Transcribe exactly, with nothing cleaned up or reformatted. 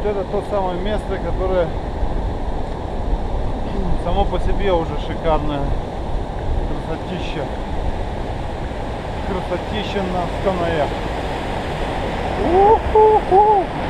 это то самое место, которое само по себе уже шикарное. Красотища. Красотища на Канаях. У-ху-ху.